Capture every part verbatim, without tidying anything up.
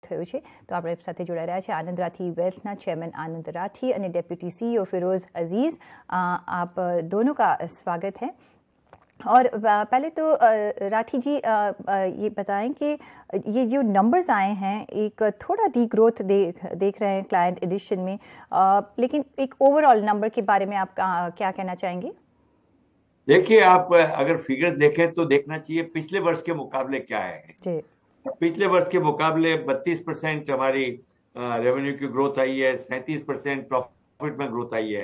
થયો છે. તો આપણે સાથે જોડાઈ રહ્યા છે આનંદ રાઠી વેલ્થના ચેરમેન आनंद राठी અને डेप्यूटी सीईओ फिरोज अजीज़. आप दोनों का स्वागत है. और पहले तो राठी जी ये बताएं कि ये जो नंबर्स आए हैं एक थोड़ा डी ग्रोथ देख देख रहे हैं क्लाइंट एडिशन में, लेकिन एक ओवरऑल नंबर के बारे में आप क्या कहना चाहेंगे? देखिए, आप अगर फिगर्स देखें तो देखना चाहिए पिछले वर्ष के मुकाबले क्या है. जी. पिछले वर्ष के मुकाबले बत्तीस परसेंट हमारी रेवेन्यू की ग्रोथ आई है, सैंतीस परसेंट प्रॉफिट में ग्रोथ आई है,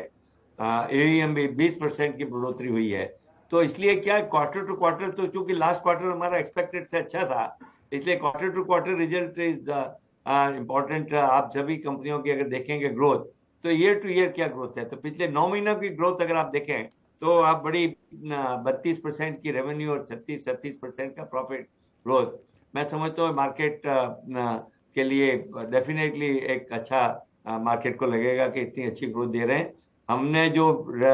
एईएम में बीस परसेंट की बढ़ोतरी हुई है. तो इसलिए क्या क्वार्टर टू क्वार्टर, तो क्योंकि लास्ट क्वार्टर हमारा एक्सपेक्टेड से अच्छा था, इसलिए quarter to quarter result is important. आप सभी कंपनियों की अगर देखेंगे ग्रोथ, तो ईयर टू ईयर क्या ग्रोथ है, तो पिछले नौ महीनों की ग्रोथ अगर आप देखें तो आप बड़ी बत्तीस परसेंट की रेवेन्यू और छत्तीस सत्तीस परसेंट का प्रॉफिट ग्रोथ, मैं समझता हूँ मार्केट के लिए डेफिनेटली एक अच्छा मार्केट को लगेगा कि इतनी अच्छी ग्रोथ दे रहे हैं. हमने जो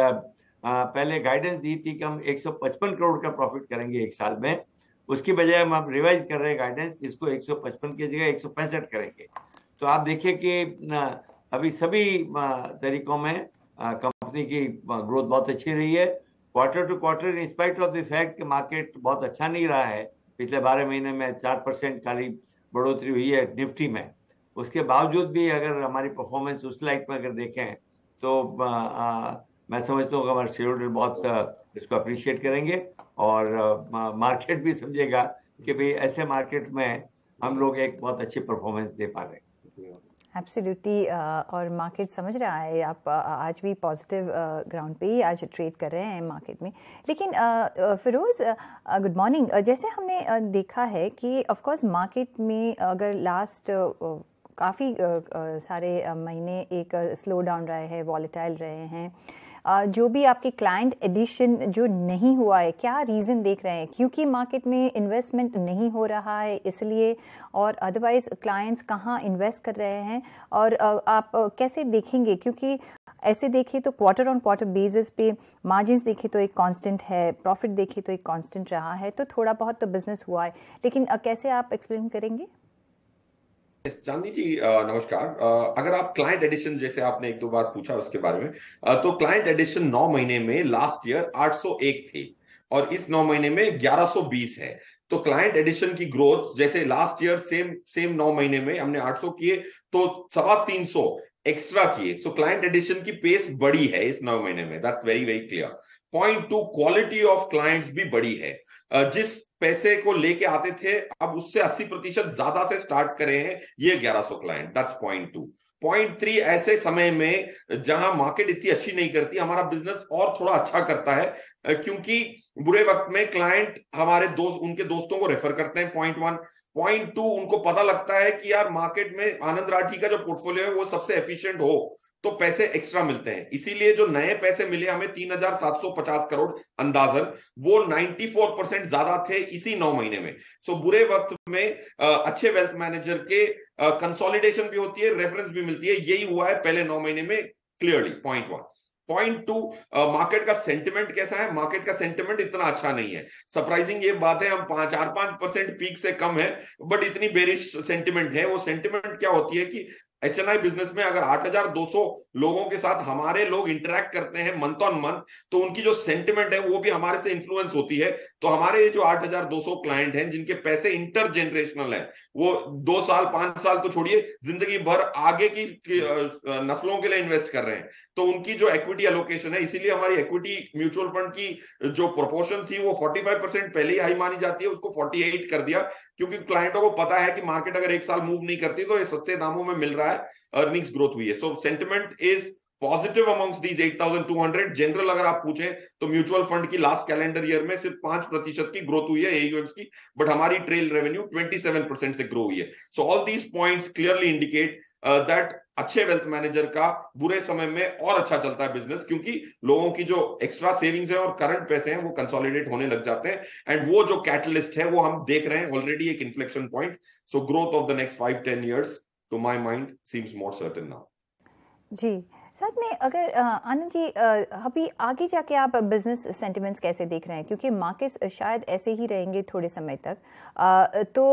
पहले गाइडेंस दी थी कि हम एक सौ पचपन करोड़ का प्रॉफिट करेंगे एक साल में, उसकी बजाय हम अब रिवाइज कर रहे हैं गाइडेंस, इसको एक सौ पचपन की जगह एक सौ पैंसठ करेंगे. तो आप देखिए कि अभी सभी तरीकों में कंपनी की ग्रोथ बहुत अच्छी रही है. Quarter to quarter in spite of the fact कि मार्केट बहुत अच्छा नहीं रहा है, पिछले बारह महीने में चार परसेंट खाली बढ़ोतरी हुई है निफ्टी में, उसके बावजूद भी अगर हमारी परफॉर्मेंस उस लाइट में अगर देखें तो आ, आ, मैं समझता हूँ कि हमारे शेयर होल्डर बहुत इसको अप्रिशिएट करेंगे और मार्केट भी समझेगा कि भाई ऐसे मार्केट में हम लोग एक बहुत अच्छी परफॉर्मेंस दे पा रहे हैं. एब्सोल्युटली. और मार्केट समझ रहा है, आप आज भी पॉजिटिव ग्राउंड पे ही आज ट्रेड कर रहे हैं मार्केट में. लेकिन फिरोज, गुड मॉर्निंग. जैसे हमने देखा है कि ऑफ कोर्स मार्केट में अगर लास्ट काफ़ी सारे महीने एक स्लो डाउन रहे हैं, वॉलेटाइल रहे हैं, जो भी आपके क्लाइंट एडिशन जो नहीं हुआ है, क्या रीज़न देख रहे हैं? क्योंकि मार्केट में इन्वेस्टमेंट नहीं हो रहा है इसलिए, और अदरवाइज क्लाइंट्स कहाँ इन्वेस्ट कर रहे हैं, और आप कैसे देखेंगे? क्योंकि ऐसे देखें तो क्वार्टर ऑन क्वार्टर बेसिस पे मार्जिन्स देखें तो एक कांस्टेंट है, प्रॉफिट देखें तो एक कांस्टेंट रहा है, तो थोड़ा बहुत तो बिजनेस हुआ है, लेकिन कैसे आप एक्सप्लेन करेंगे? चांदी जी नमस्कार. अगर आप क्लाइंट एडिशन, जैसे आपने एक दो बार पूछा उसके बारे में, तो क्लाइंट एडिशन नौ महीने में लास्ट ईयर आठ सौ एक थे और इस नौ महीने में ग्यारह सौ बीस है. तो क्लाइंट एडिशन की ग्रोथ, जैसे लास्ट ईयर सेम सेम नौ महीने में हमने आठ सौ किए तो सवा तीन सौ एक्स्ट्रा किए. सो क्लाइंट एडिशन की पेस बड़ी है इस नौ महीने में. That's very very clear. Point two, quality of clients भी बड़ी है. जिस पैसे को लेके आते थे अब उससे अस्सी प्रतिशत ज्यादा से स्टार्ट करे हैं ये ग्यारह सौ client. That's point two. Point three, ऐसे समय में जहां मार्केट इतनी अच्छी नहीं करती, हमारा बिजनेस और थोड़ा अच्छा करता है क्योंकि बुरे वक्त में क्लाइंट हमारे दोस्त उनके दोस्तों को रेफर करते हैं. Point one. पॉइंट टू, उनको पता लगता है कि यार मार्केट में आनंद राठी का जो पोर्टफोलियो है वो सबसे एफिशिएंट हो तो पैसे एक्स्ट्रा मिलते हैं. इसीलिए जो नए पैसे मिले हमें तीन हजार सात सौ पचास करोड़ अंदाजन, वो चौरानवे परसेंट ज्यादा थे इसी नौ महीने में. सो so, बुरे वक्त में अच्छे वेल्थ मैनेजर के कंसोलिडेशन भी होती है, रेफरेंस भी मिलती है. यही हुआ है पहले नौ महीने में clearly. Point one. Point two, market का सेंटिमेंट कैसा है? मार्केट का सेंटिमेंट इतना अच्छा नहीं है. सरप्राइजिंग ये बात है, हम पांच चार पांच परसेंट पीक से कम है बट इतनी बेरिश सेंटिमेंट है. वो सेंटिमेंट क्या होती है कि एच एन आई बिजनेस में अगर आठ हजार दो सौ लोगों के साथ हमारे लोग इंटरेक्ट करते हैं मंथ ऑन मंथ, तो उनकी जो सेंटिमेंट है वो भी हमारे से इन्फ्लुएंस होती है. तो हमारे जो आठ हजार दो सौ क्लाइंट हैं जिनके पैसे इंटर जनरेशनल है, वो दो साल पांच साल तो छोड़िए, जिंदगी भर आगे की, की नस्लों के लिए इन्वेस्ट कर रहे हैं. तो उनकी जो इक्विटी एलोकेशन है, इसीलिए हमारी इक्विटी म्यूचुअल फंड की जो प्रोपोर्शन थी वो पैंतालीस परसेंट पहले ही हाई मानी जाती है, उसको अड़तालीस कर दिया क्योंकि क्लाइंटों को पता है कि मार्केट अगर एक साल मूव नहीं करती तो ये सस्ते दामों में मिल रहा है, अर्निंग्स ग्रोथ हुई है. So sentiment is positive amongst these eight thousand two hundred. General अगर आप पूछें तो म्यूचुअल फंड की लास्ट कैलेंडर ईयर में सिर्फ पांच प्रतिशत की ग्रोथ हुई है एयूएम्स की, बट हमारी ट्रेल रेवेन्यू सत्ताईस परसेंट से ग्रो हुई है. So all these points clearly indicate that अच्छे वेल्थ मैनेजर का बुरे समय में और अच्छा चलता है बिजनेस, क्योंकि लोगों की जो एक्स्ट्रा सेविंग्स है और करंट पैसे हैं वो कंसोलिडेट होने लग जाते हैं. एंड वो जो कैटलिस्ट है वो हम देख रहे हैं ऑलरेडी, एक inflection point. So growth of the next five ten years to my mind seems more certain now. जी साथ में अगर आनंद जी अभी आगे जाके आप बिजनेस सेंटिमेंट्स कैसे देख रहे हैं, क्योंकि मार्केट्स शायद ऐसे ही रहेंगे थोड़े समय तक, तो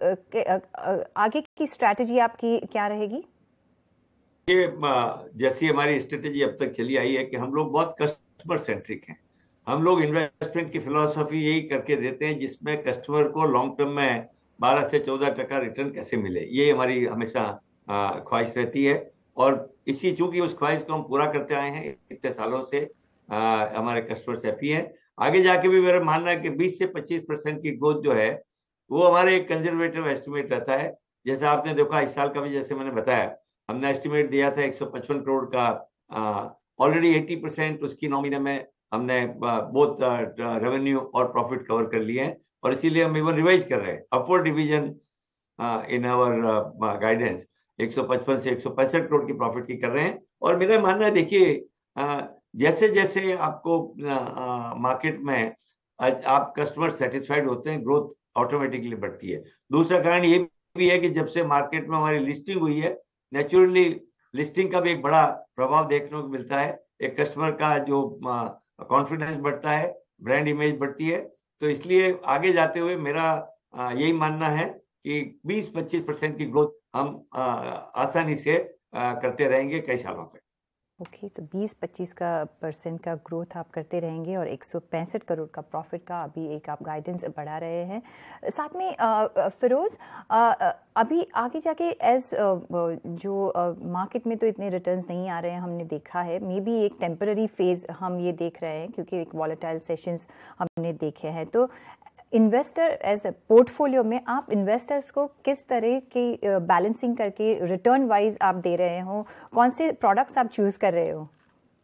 आगे की स्ट्रैटेजी आपकी क्या रहेगी? ये जैसी हमारी स्ट्रेटेजी अब तक चली आई है कि हम लोग बहुत कस्टमर सेंट्रिक हैं। हम लोग इन्वेस्टमेंट की फिलॉसफी यही करके देते हैं जिसमें कस्टमर को लॉन्ग टर्म में बारह से चौदह टका रिटर्न कैसे मिले, ये हमारी हमेशा ख्वाहिश रहती है। और इसी चूंकि उस ख्वाहिश को हम पूरा करते आए हैं इतने सालों से, आ, हमारे कस्टमर्स हैप्पी हैं। आगे जाके भी मेरा मानना है कि बीस से पच्चीस परसेंट की ग्रोथ जो है वो हमारे एक कंजर्वेटिव एस्टिमेट रहता है। जैसा आपने देखा इस साल का भी, जैसे मैंने बताया, हमने एस्टिमेट दिया था एक सौ पचपन करोड़ का, ऑलरेडी अस्सी परसेंट उसकी नौ महीने में हमने बोथ रेवेन्यू और प्रॉफिट कवर कर लिए हैं, और इसीलिए हम इवन रिवाइज कर रहे हैं upward revision in our guidance, एक सौ पचपन से एक सौ पैंसठ करोड़ की प्रॉफिट की कर रहे हैं। और मेरा मानना है, देखिए जैसे जैसे आपको मार्केट में आप कस्टमर सेटिस्फाइड होते हैं, ग्रोथ ऑटोमेटिकली बढ़ती है। दूसरा कारण ये भी है कि जब से मार्केट में हमारी लिस्टिंग हुई है, नेचुरली लिस्टिंग का भी एक बड़ा प्रभाव देखने को मिलता है। एक कस्टमर का जो कॉन्फिडेंस बढ़ता है, ब्रांड इमेज बढ़ती है। तो इसलिए आगे जाते हुए मेरा आ, यही मानना है कि बीस पच्चीस परसेंट की ग्रोथ हम आ, आसानी से आ, करते रहेंगे कई सालों तक। ओके okay, तो बीस पच्चीस का परसेंट का ग्रोथ आप करते रहेंगे और एक सौ पैंसठ करोड़ का प्रॉफिट का अभी एक आप गाइडेंस बढ़ा रहे हैं। साथ में फिरोज़, अभी आगे जाके एज जो मार्केट में तो इतने रिटर्न्स नहीं आ रहे हैं, हमने देखा है, मे बी एक टेम्पररी फेज हम ये देख रहे हैं क्योंकि एक वॉलेटाइल सेशंस हमने देखे हैं। तो इन्वेस्टर एज ए पोर्टफोलियो में आप इन्वेस्टर्स को किस तरह की बैलेंसिंग करके रिटर्न वाइज आप दे रहे हो, कौन से प्रोडक्ट्स आप चूज कर रहे हो?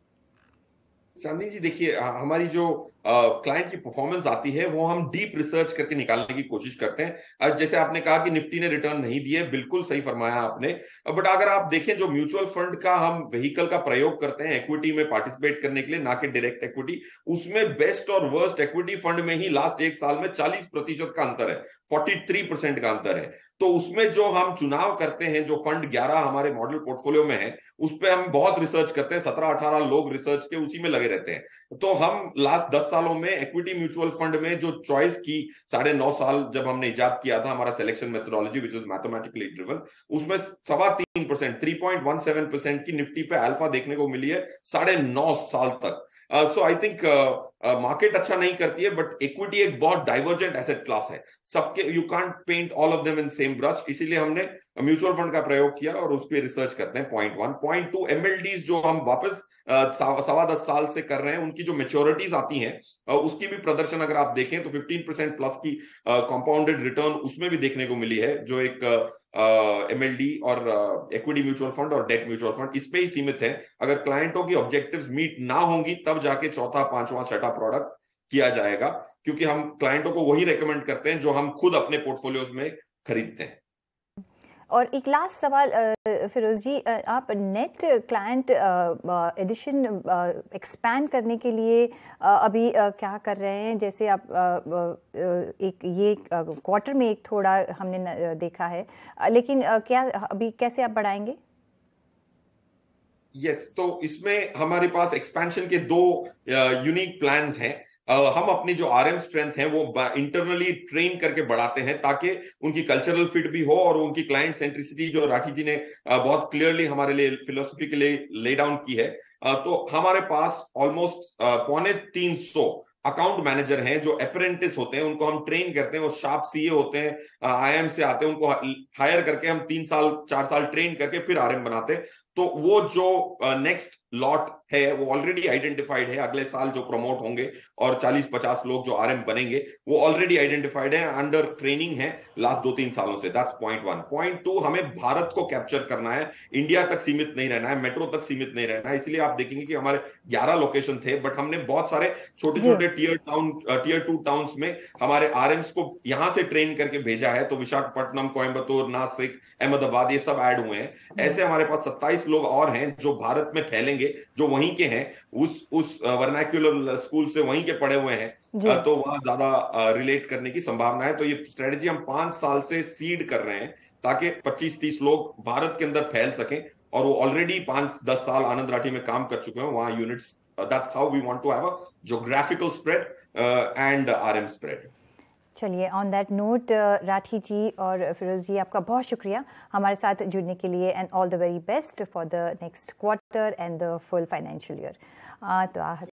चांदनी जी, देखिए हमारी जो क्लाइंट की परफॉर्मेंस आती है वो हम डीप रिसर्च करके निकालने की कोशिश करते हैं। जैसे आपने कहा कि निफ्टी ने रिटर्न नहीं दिए, बिल्कुल सही फरमाया आपने। बट अगर आप देखें जो म्यूचुअल फंड का हम व्हीकल का प्रयोग करते हैं एक्विटी में पार्टिसिपेट करने के लिए, ना कि डायरेक्ट इक्विटी, उसमें बेस्ट और वर्स्ट इक्विटी फंड में ही लास्ट एक साल में चालीस प्रतिशत का अंतर है, तैंतालीस परसेंट का अंतर है। तो उसमें जो हम चुनाव करते हैं, जो फंड ग्यारह हमारे मॉडल पोर्टफोलियो में है, उस पर हम बहुत रिसर्च करते हैं। सत्रह अठारह लोग रिसर्च के उसी में लगे रहते हैं। तो हम लास्ट दस सालों में इक्विटी म्यूचुअल फंड में जो चॉइस की, साढ़े नौ साल जब हमने इजाद किया था हमारा selection methodology which is mathematically driven, उसमें सवा तीन percent three point one seven percent की निफ्टी पे अल्फा देखने को मिली है साढ़े नौ साल तक। सो आई थिंक मार्केट अच्छा नहीं करती है, बट इक्विटी एक बहुत डाइवर्जेंट एसेट क्लास है, सबके you can't paint all of them in same brush. इसीलिए हमने म्यूचुअल फंड का प्रयोग किया और उस पर रिसर्च करते हैं। Point one. Point two, MLDs जो हम वापस सवा दस साल से कर रहे हैं, उनकी जो मेच्योरिटीज आती हैं, उसकी भी प्रदर्शन अगर आप देखें तो पंद्रह परसेंट प्लस की कंपाउंडेड रिटर्न उसमें भी देखने को मिली है, जो एक एमएलडी uh, और इक्विटी म्यूचुअल फंड और डेट म्यूचुअल फंड इस पे ही सीमित है। अगर क्लाइंटों की ऑब्जेक्टिव्स मीट ना होंगी तब जाके चौथा पांचवा छठा प्रोडक्ट किया जाएगा, क्योंकि हम क्लाइंटों को वही रेकमेंड करते हैं जो हम खुद अपने पोर्टफोलियोज में खरीदते हैं। और एक लास्ट सवाल फिरोज जी, आप नेट क्लाइंट एडिशन एक्सपैंड करने के लिए अभी क्या कर रहे हैं? जैसे आप एक ये क्वार्टर में एक थोड़ा हमने देखा है, लेकिन क्या अभी कैसे आप बढ़ाएंगे? यस yes, तो इसमें हमारे पास एक्सपेंशन के दो यूनिक प्लान्स हैं। Uh, हम अपनी जो आरएम स्ट्रेंथ है वो इंटरनली ट्रेन करके बढ़ाते हैं ताकि उनकी कल्चरल फिट भी हो और उनकी क्लाइंट सेंट्रिसिटी जो राठी जी ने uh, बहुत क्लियरली हमारे लिए फिलोसफी के लिए ले डाउन की है। uh, तो हमारे पास ऑलमोस्ट पौने तीन सौ अकाउंट मैनेजर हैं जो अप्रेंटिस होते हैं, उनको हम ट्रेन करते हैं। वो शार्प सीए होते हैं, आईएम से आते हैं, उनको हायर करके हम तीन साल चार साल ट्रेन करके फिर आरएम बनाते हैं। तो वो जो नेक्स्ट uh, लॉट है वो ऑलरेडी आइडेंटिफाइड है। अगले साल जो प्रमोट होंगे और चालीस पचास लोग जो आरएम बनेंगे वो ऑलरेडी आइडेंटिफाइड है, अंडर ट्रेनिंग है लास्ट दो तीन सालों से। That's point one. Point two, हमें भारत को कैप्चर करना है, इंडिया तक सीमित नहीं रहना है, मेट्रो तक सीमित नहीं रहना है। इसलिए आप देखेंगे कि हमारे ग्यारह लोकेशन थे, बट हमने बहुत सारे छोटे छोटे tier town tier two towns में हमारे आरएम्स को यहां से ट्रेन करके भेजा है। तो विशाखापट्टनम, कोयम्बतूर, नासिक, अहमदाबाद, ये सब ऐड हुए हैं। ऐसे हमारे पास सत्ताईस लोग और हैं जो भारत में फैलेंगे, जो वहीं के हैं, उस उस वर्नाक्युलर स्कूल से वहीं के पढ़े हुए हैं, तो वहां ज्यादा रिलेट करने की संभावना है। तो ये स्ट्रेटजी हम पांच साल से सीड कर रहे हैं ताकि पच्चीस तीस लोग भारत के अंदर फैल सकें और वो ऑलरेडी पांच दस साल आनंद राठी में काम कर चुके हैं वहां units. That's how we want to have a geographical spread and RM spread. चलिए, on that note Rathi ji और फिरोज जी, आपका बहुत शुक्रिया हमारे साथ जुड़ने के लिए, and all the very best for the next quarter and the full financial year. तो